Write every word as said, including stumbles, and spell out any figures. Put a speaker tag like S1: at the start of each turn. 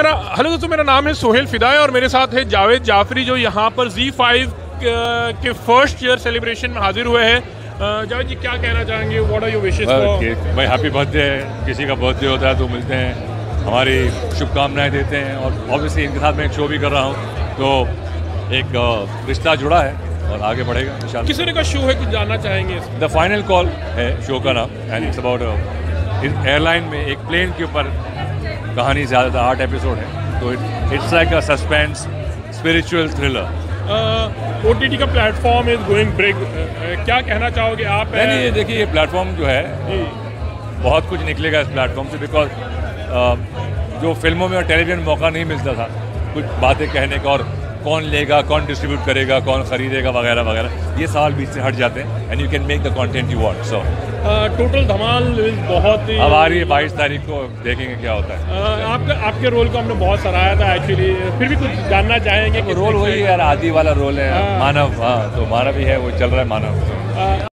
S1: मेरा हेलो दोस्तों, मेरा नाम है सोहेल फिदाई और मेरे साथ है जावेद जाफरी जो यहाँ पर ज़ी फाइव के फर्स्ट ईयर सेलिब्रेशन में हाजिर हुए हैं। जावेद जी, क्या कहना चाहेंगे? What are your wishes?
S2: भाई हैप्पी बर्थडे है। किसी का बर्थडे होता है तो मिलते हैं, हमारी शुभकामनाएं देते हैं और ऑब्वियसली इनके साथ मैं एक शो भी कर रहा हूँ तो एक रिश्ता जुड़ा है और आगे बढ़ेगा इंशाल्लाह।
S1: किस तरह का शो है, कुछ जानना चाहेंगे?
S2: द फाइनल कॉल है शो का नाम एंड इट्स अबाउट एयरलाइन में एक प्लेन के ऊपर कहानी, ज़्यादातर आठ एपिसोड है तो it's like a suspense spiritual thriller.
S1: OTT का प्लेटफॉर्म इज गोइंग ब्रेक, क्या कहना चाहोगे आप?
S2: नहीं नहीं, देखिए ये प्लेटफॉर्म जो है बहुत कुछ निकलेगा इस प्लेटफॉर्म से, बिकॉज जो फिल्मों में और टेलीविजन में मौका नहीं मिलता था कुछ बातें कहने का और कौन लेगा, कौन डिस्ट्रीब्यूट करेगा, कौन खरीदेगा वगैरह वगैरह, ये सवाल बीच से हट जाते हैं and you can make the content you want. So
S1: total Dhamaal बहुत ही
S2: अब आ रही है बाईस तारीख को, देखेंगे क्या होता है।
S1: uh, आपका आपके रोल को हमने बहुत सराहा था एक्चुअली, फिर भी कुछ जानना चाहेंगे?
S2: रोल वही है यार, आदि वाला रोल है, मानव। हाँ, तो मानव ही है, वो चल रहा है मानव।